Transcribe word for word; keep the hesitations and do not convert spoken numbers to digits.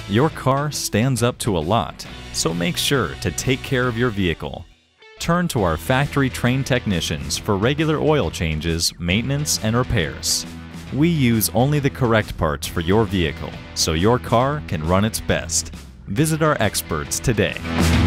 Your car stands up to a lot, so make sure to take care of your vehicle. Turn to our factory-trained technicians for regular oil changes, maintenance, and repairs. We use only the correct parts for your vehicle, so your car can run its best. Visit our experts today.